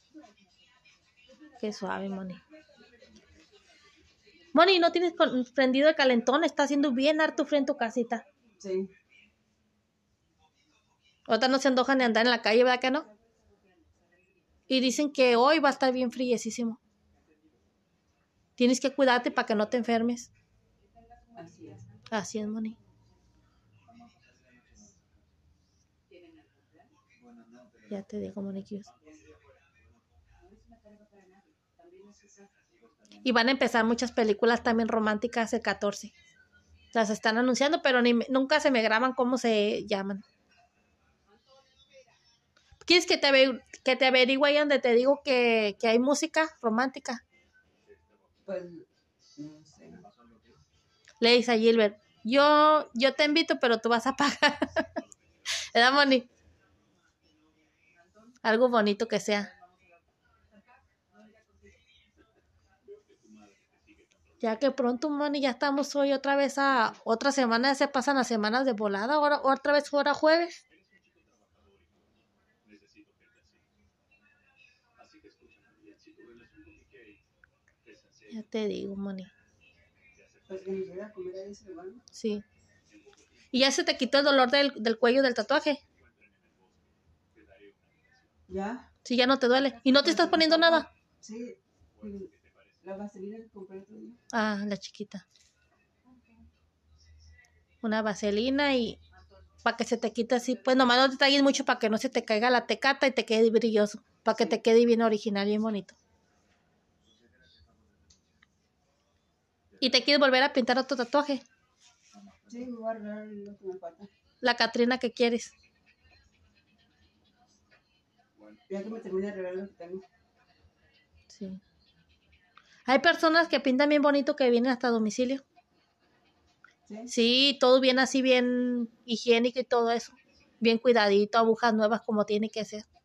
Qué suave, Moni. Moni, ¿no tienes prendido el calentón? Está haciendo bien harto frío en tu casita. Sí. Ahorita no se antoja ni andar en la calle, ¿verdad que no? Y dicen que hoy va a estar bien friesísimo. Tienes que cuidarte para que no te enfermes. Así es. Así es, Moni. Ya te digo, Moniquillos. Y van a empezar muchas películas también románticas el 14. Las están anunciando, pero nunca se me graban cómo se llaman. ¿Quieres que te averigüe ahí donde te digo que hay música romántica? Pues, no sé. Le dice a Gilbert, yo te invito, pero tú vas a pagar. ¿Verdad, Moni? Algo bonito que sea. Ya que pronto, Moni, ya estamos hoy otra vez a otra semana, ya se pasan las semanas de volada, ahora otra vez fuera jueves. Ya te digo, Moni. Pues que nos voy a comer ahí ese lugar. Sí. ¿Y ya se te quitó el dolor del cuello del tatuaje? ¿Ya? Sí, ya no te duele. ¿Y no te estás poniendo nada? Sí. La vaselina que compré otro día. Ah, la chiquita. Una vaselina y para que se te quite así. Pues nomás no te talles mucho para que no se te caiga la tecata y te quede brilloso. Para que te quede bien original, bien bonito. ¿Y te quieres volver a pintar otro tatuaje? Sí, me voy a arreglar lo que me falta. La Catrina que quieres. Ya que me termine de arreglar lo que tengo. Sí. Hay personas que pintan bien bonito que vienen hasta domicilio. Sí. Sí, todo bien así, bien higiénico y todo eso. Bien cuidadito, agujas nuevas como tiene que ser.